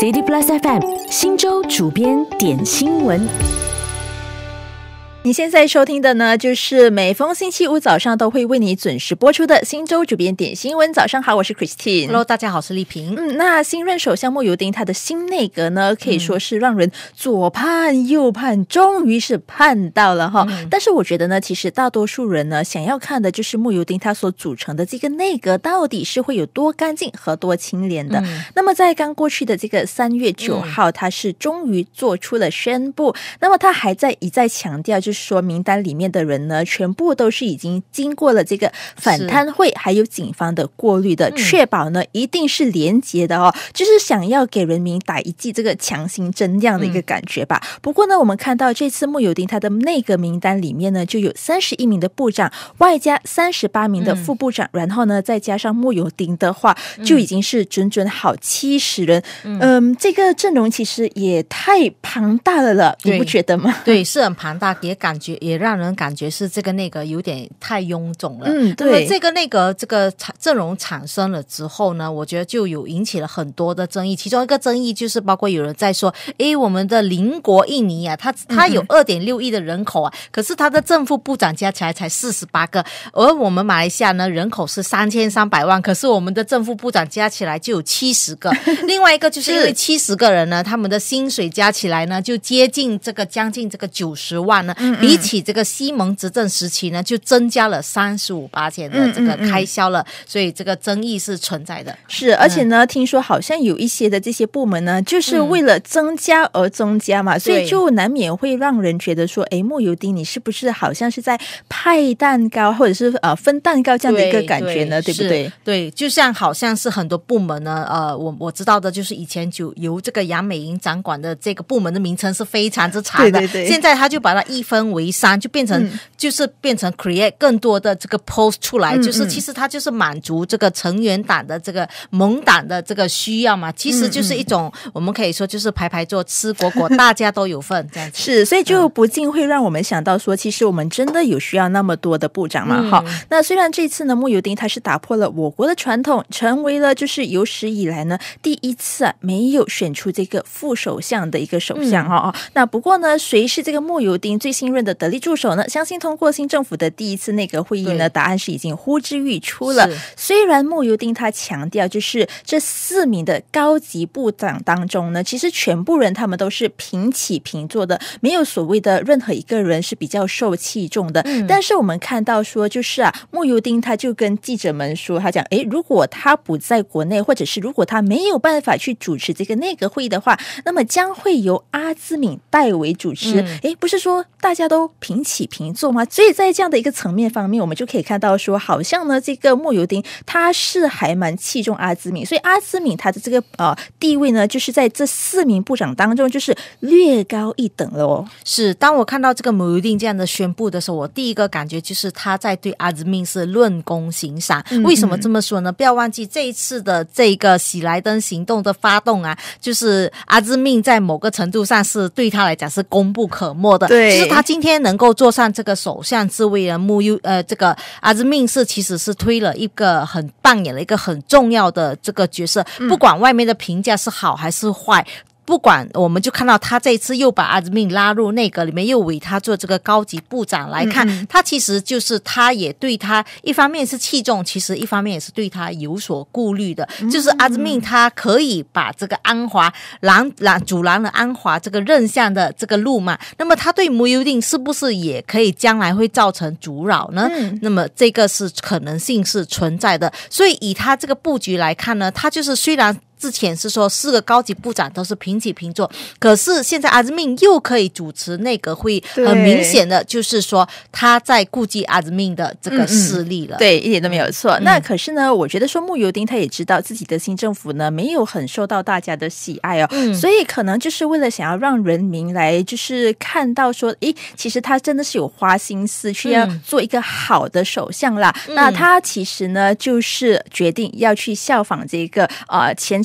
CD Plus FM 新州主编点新闻。 你现在收听的呢，就是每逢星期五早上都会为你准时播出的新州主编点新闻。早上好，我是 Christine。Hello， 大家好，我是丽萍。 那新任首相慕尤丁他的新内阁呢，可以说是让人左盼右盼，终于是盼到了哈。但是我觉得呢，其实大多数人呢，想要看的就是慕尤丁他所组成的这个内阁到底是会有多干净和多清廉的。那么在刚过去的这个3月9号，他是终于做出了宣布。那么他还一再强调，就是说名单里面的人呢，全部都是已经经过了这个反贪会还有警方的过滤的，确保呢一定是廉洁的哦，就是想要给人民打一剂这个强心针这样的一个感觉吧。不过呢，我们看到这次慕尤丁他的内阁名单里面呢，就有31名的部长，外加38名的副部长，然后呢再加上慕尤丁的话，就已经是整整好70人。这个阵容其实也太庞大了，你不觉得吗？ 对，是很庞大，也让人感觉是这个内阁有点太臃肿了。 对。 那么这个内阁这个阵容产生了之后呢，我觉得就有引起了很多的争议。其中一个争议就是包括有人在说，我们的邻国印尼啊，它有2.6亿的人口啊，可是它的正副部长加起来才48个，而我们马来西亚呢人口是3300万，可是我们的正副部长加起来就有70个。另外一个就是因为70个人呢，他们的薪水加起来呢就将近这个90万呢，比起这个西蒙执政时期呢，就增加了35%的这个开销了，所以这个争议是存在的。 是，而且呢，听说好像有一些的这些部门呢，就是为了增加而增加嘛，所以就难免会让人觉得说，慕尤丁你是不是好像是在派蛋糕或者是分蛋糕这样的一个感觉呢？ 对不对？ 对，就像好像是很多部门呢，我知道的就是以前就由这个杨美莹掌管的这个部门的名称是非常之长的， 对， 现在他就把它一分为3，就变成 create 更多的这个 post 出来，就是其实它就是满足这个成员党的这个盟党的这个需要嘛，其实就是一种我们可以说就是排排坐吃果果，大家都有份这样子。 是，所以就不禁会让我们想到说，其实我们真的有需要那么多的部长嘛？那虽然这次呢，慕尤丁他是打破了我国的传统，成为了就是有史以来呢第一次没有选出这个副首相的一个首相那不过呢，谁是这个慕尤丁最新任的得力助手呢？相信通过新政府的第一次内阁会议呢，答案是已经呼之欲出了。虽然慕尤丁他强调，就是这4名的高级部长当中呢，其实全部人他们都是平起平坐的，没有所谓的任何一个人是比较受器重的。但是我们看到说，就是慕尤丁他就跟记者们说，他讲，如果他不在国内，或者是如果他没有办法去主持这个内阁会议的话，那么将会由阿兹敏代为主持。不是说大家都平起平坐吗？所以在这样的一个层面方面，我们就可以看到说，好像呢这个慕尤丁他是还蛮器重阿兹敏，所以阿兹敏他的这个地位呢，就是在这4名部长当中就是略高一等了哦。 是，当我看到这个慕尤丁这样的宣布的时候，我第一个感觉就是他在对阿兹敏是论功行赏。为什么这么说呢？不要忘记这一次的这个喜来登行动的发动就是阿兹敏在某个程度上是对他来讲是功不可没的。 对， 就是他今天能够坐上这个首相之位呢，这个阿兹敏其实是扮演了一个很重要的这个角色，不管外面的评价是好还是坏，不管，我们就看到他这一次又把阿兹敏拉入内阁里面，又委他做这个高级部长来看，他其实就是他也对他一方面是器重，其实一方面也是对他有所顾虑的。就是阿兹敏他可以把这个安华阻拦了安华这个任相的这个路嘛，那么他对慕尤丁是不是也可以将来会造成阻扰呢？那么这个是可能性是存在的。所以以他这个布局来看呢，他就是虽然之前是说4个高级部长都是平起平坐，可是现在阿兹敏又可以主持内阁会议，很明显的就是说他在顾及阿兹敏的这个势力了。 对，一点都没有错。那可是呢，我觉得说慕尤丁他也知道自己的新政府呢没有很受到大家的喜爱所以可能就是为了想要让人民来就是看到说，其实他真的是有花心思去要做一个好的首相啦。那他其实呢就是决定要去效仿这个前朝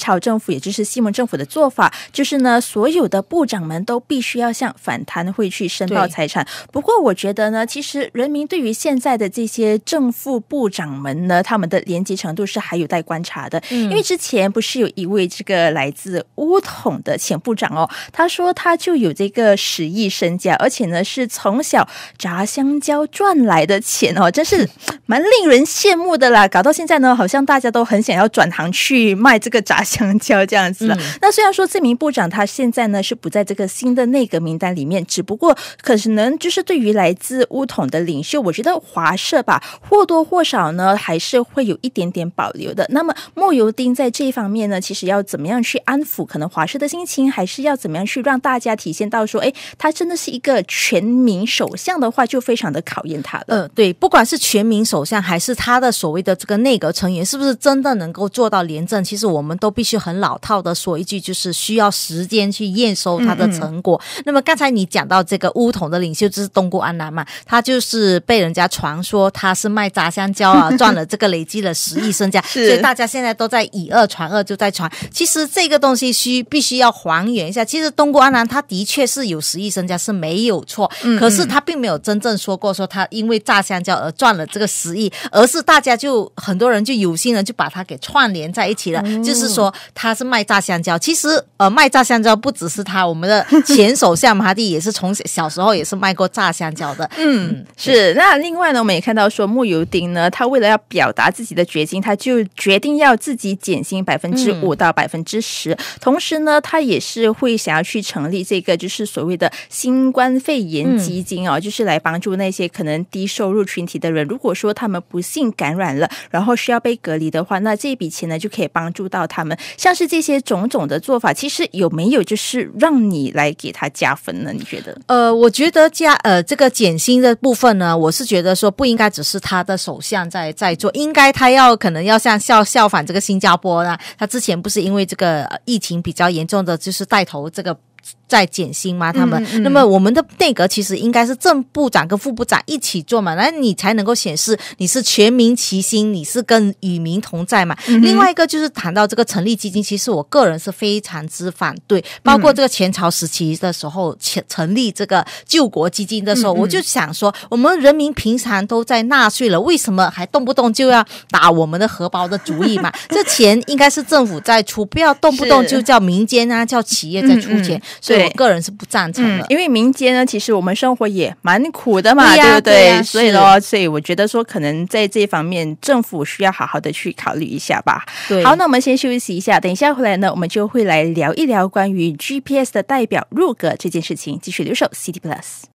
朝政府也就是西蒙政府的做法，就是呢所有的部长们都必须要向反贪会去申报财产。不过我觉得呢，其实人民对于现在的这些正副部长们呢，他们的廉洁程度是还有待观察的。因为之前不是有一位这个来自巫统的前部长哦，他说他就有这个10亿身价，而且呢是从小炸香蕉赚来的钱哦，真是蛮令人羡慕的啦。搞到现在呢，好像大家都很想要转行去卖这个炸香蕉这样子了。那虽然说这名部长他现在呢是不在这个新的内阁名单里面，只不过可能就是对于来自巫统的领袖，我觉得华社吧或多或少呢还是会有一点点保留的。那么莫尤丁在这一方面呢，其实要怎么样去安抚可能华社的心情，还是要怎么样去让大家体现到说，他真的是一个全民首相的话，就非常的考验他了。 对，不管是全民首相还是他的所谓的这个内阁成员，是不是真的能够做到廉政，其实我们都必须很老套的说一句，就是需要时间去验收他的成果。那么刚才你讲到这个巫统的领袖就是东姑安南嘛，他就是被人家传说他是卖炸香蕉啊，赚了这个累积了10亿身价，所以大家现在都在以讹传讹，就在传。其实这个东西必须要还原一下，其实东姑安南他的确是有10亿身价是没有错，可是他并没有真正说过说他因为炸香蕉而赚了这个10亿，而是大家就很多人就有心人就把他给串联在一起了，就是说他是卖炸香蕉。其实卖炸香蕉不只是他，我们的前首相马哈蒂也是从小时候也是卖过炸香蕉的。 是。那另外呢，我们也看到说慕尤丁呢，他为了要表达自己的决心，他就决定要自己减薪5%到10%，同时呢，他也是会想要去成立这个就是所谓的新冠肺炎基金哦，就是来帮助那些可能低收入群体的人，如果说他们不幸感染了，然后需要被隔离的话，那这笔钱呢就可以帮助到他们。像是这些种种的做法，其实有没有就是让你来给他加分呢？你觉得？ 我觉得这个减薪的部分呢，我是觉得说不应该只是他的首相在做，应该他可能要像效反这个新加坡呢，他之前不是因为这个疫情比较严重的，就是带头这个在减薪吗？他们那么我们的内阁其实应该是正部长跟副部长一起做嘛，那你才能够显示你是全民齐心，你是跟与民同在嘛。另外一个就是谈到这个成立基金，其实我个人是非常之反对，包括这个前朝时期的时候成立这个救国基金的时候，我就想说我们人民平常都在纳税了，为什么还动不动就要打我们的荷包的主意嘛？这钱应该是政府在出，不要动不动就叫民间啊叫企业在出钱，所以我个人是不赞成的。 因为民间呢，其实我们生活也蛮苦的嘛， 对不对？ 对啊， 所以我觉得说可能在这方面政府需要好好的去考虑一下吧。 对， 好，那我们先休息一下，等一下回来呢，我们就会来聊一聊关于 GPS 的代表入阁这件事情，继续留守 City Plus。